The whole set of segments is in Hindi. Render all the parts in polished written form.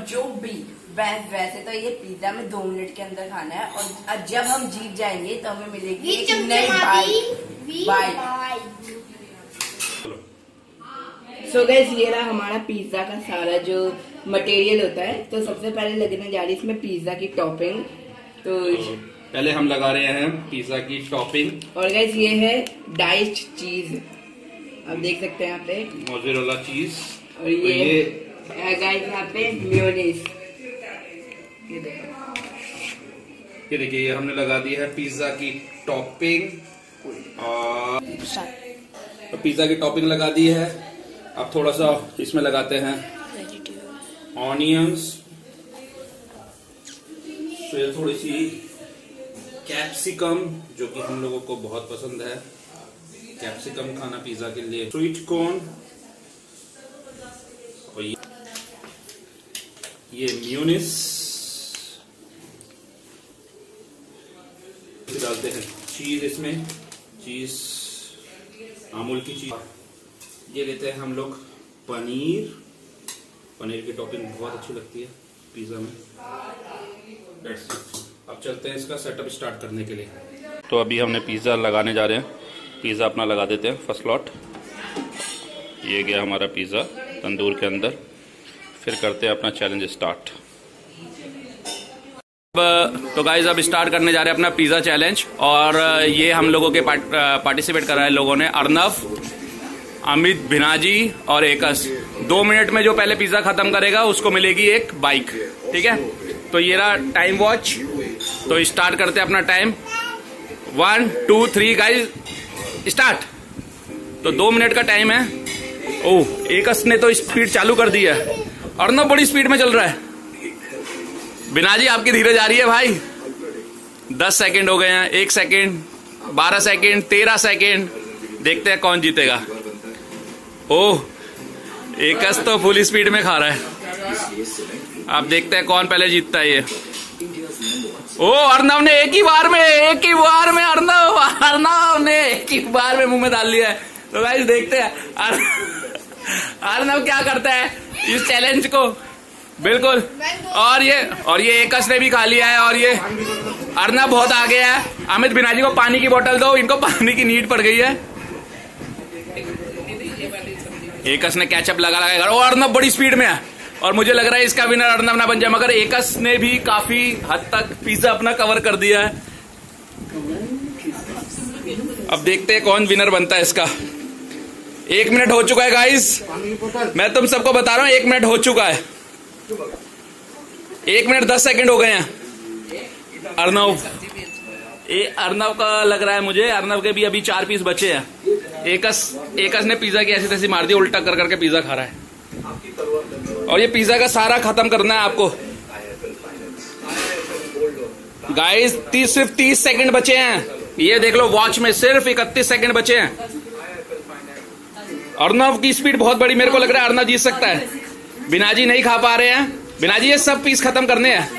जो भी वैसे तो ये पिज्जा में 2 मिनट के अंदर खाना है, और जब हम जीत जाएंगे तो हमें मिलेगी एक नई बाइक। सो गाइस, ये रहा हमारा पिज्जा का सारा जो मटेरियल होता है। तो सबसे पहले लगने जा रही है इसमें पिज्जा की टॉपिंग। तो पहले हम लगा रहे हैं पिज्जा की टॉपिंग। और गाइस ये है डाइस्ड चीज, आप देख सकते हैं यहाँ पे मोज़रेला चीज, और ये गाइस यहाँ पे मेयोनीज। ये देखिए, ये हमने लगा दी है पिज्जा की टॉपिंग, और तो पिज्जा की टॉपिंग लगा दी है। अब थोड़ा सा इसमें लगाते हैं ऑनियंस, फिर थोड़ी सी कैप्सिकम, जो कि हम लोगों को बहुत पसंद है कैप्सिकम खाना पिज्जा के लिए, स्वीट कॉर्न, और ये मेयोनीज डालते हैं, चीज इसमें, चीज अमूल की चीज। ये लेते हैं हम लोग पनीर की टॉपिंग बहुत अच्छी लगती है पिज्जा में। अब चलते हैं इसका सेटअप स्टार्ट करने के लिए। तो अभी हमने पिज्जा लगाने जा रहे हैं, पिज्जा अपना लगा देते हैं फर्स्ट लॉट। ये गया हमारा पिज्जा तंदूर के अंदर, फिर करते हैं अपना चैलेंज स्टार्ट। तो गाइज अब स्टार्ट करने जा रहे हैं अपना पिज्जा चैलेंज, और ये हम लोगों के पार्टिसिपेट कर रहे हैं लोगों ने, अर्नव, अमित, भिनाजी और एकस। 2 मिनट में जो पहले पिज्जा खत्म करेगा उसको मिलेगी एक बाइक, ठीक है। तो ये रहा टाइम वॉच। तो स्टार्ट करते हैं अपना टाइम, 1 2 3 गाइज स्टार्ट। तो 2 मिनट का टाइम है। ओह, एकस ने तो स्पीड चालू कर दी है, अर्नव बड़ी स्पीड में चल रहा है। बिनाजी आपकी धीरे जा रही है भाई। 10 सेकेंड हो गए हैं, 1 सेकेंड, 12 सेकेंड, 13 सेकेंड। देखते हैं कौन जीतेगा। ओह, एकस तो फुल स्पीड में खा रहा है। आप देखते हैं कौन पहले जीतता है ये। ओ, अर्नव ने एक ही बार में अर्नव ने एक ही बार में मुंह में डाल लिया है। तो गाइस देखते हैं अर्नव क्या करता है इस चैलेंज को। बिल्कुल, और ये एकस ने भी खा लिया है, और ये अर्नव बहुत आगे है। अमित, बिनाजी को पानी की बोतल दो, इनको पानी की नीड पड़ गई है। एकस ने कैचअप लगा और अर्नव बड़ी स्पीड में है, और मुझे लग रहा है इसका विनर अर्नव ना बन जाए, मगर एकस ने भी काफी हद तक पिज्जा अपना कवर कर दिया है। अब देखते हैं कौन विनर बनता है इसका। 1 मिनट हो चुका है गाइस, मैं तुम सबको बता रहा हूँ 1 मिनट हो चुका है। 1 मिनट 10 सेकंड हो गए हैं। अर्नव का लग रहा है मुझे, अर्नव के भी अभी 4 पीस बचे हैं। एकस ने पिज्जा की ऐसी तैसी मार दी, उल्टा कर करके पिज्जा खा रहा है, और ये पिज्जा का सारा खत्म करना है आपको गाइस। सिर्फ 30 सेकंड बचे हैं, ये देख लो वॉच में सिर्फ 31 सेकंड बचे हैं। अर्नव की स्पीड बहुत बड़ी, मेरे को लग रहा है अर्नव जीत सकता है। बिनाजी नहीं खा पा रहे हैं, बिनाजी ये सब पीस खत्म करने हैं।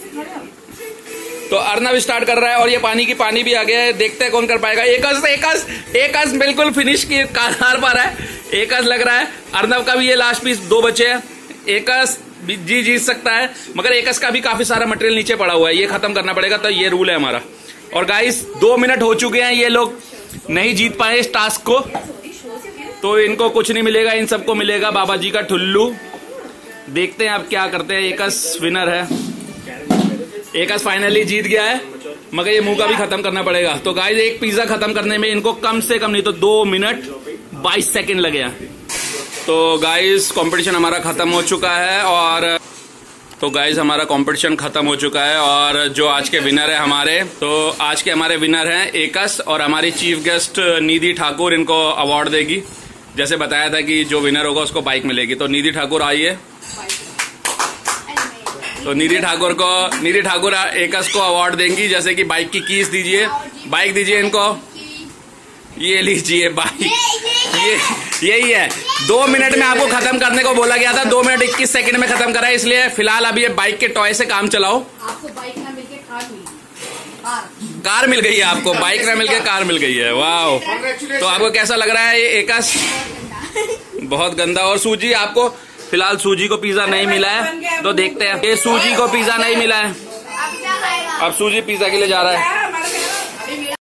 तो अर्नव स्टार्ट कर रहा है, और ये पानी भी आ गया है। देखते हैं कौन कर पाएगा। एकस बिल्कुल फिनिश की हार पा रहा है। एकस लग रहा है, अर्नव का भी ये लास्ट पीस 2 बचे हैं। एकस जीत सकता है, मगर एकस का भी काफी सारा मटेरियल नीचे पड़ा हुआ है, ये खत्म करना पड़ेगा। तो ये रूल है हमारा। और गाइस 2 मिनट हो चुके हैं, ये लोग नहीं जीत पाए इस टास्क को, तो इनको कुछ नहीं मिलेगा, इन सबको मिलेगा बाबा जी का ठुल्लू। देखते हैं अब क्या करते हैं। एकस विनर है, एकस फाइनली जीत गया है, मगर ये मुंह का भी खत्म करना पड़ेगा। तो गाइस एक पिज्जा खत्म करने में इनको कम से कम नहीं तो 2 मिनट 22 सेकंड लगे हैं। तो गाइस कंपटीशन हमारा खत्म हो चुका है, और तो गाइस हमारा कंपटीशन खत्म हो चुका है, और जो आज के विनर है हमारे, तो आज के हमारे विनर हैं एकस, और हमारी चीफ गेस्ट निधि ठाकुर इनको अवार्ड देगी। जैसे बताया था कि जो विनर होगा उसको बाइक मिलेगी। तो निधि ठाकुर आइए। तो निधि ठाकुर एकस को अवार्ड देंगी, जैसे कि बाइक की कीज दीजिए, बाइक दीजिए इनको, ये लीजिए बाइक। यही है, 2 मिनट में आपको खत्म करने को बोला गया था, 2 मिनट 21 सेकंड में खत्म करा है। इसलिए फिलहाल अभी ये बाइक के टॉय से काम चलाओ। आपको बाइक ना मिलके कार मिल गई है, आपको बाइक ना मिलके कार मिल गई है। वाह, तो आपको कैसा लग रहा है ये एकस? बहुत गंदा। और सूजी आपको फिलहाल सूजी को पिज्जा नहीं मिला है, तो देखते हैं। ये सूजी को पिज्जा नहीं मिला है, अब सूजी पिज्जा के लिए जा रहा है।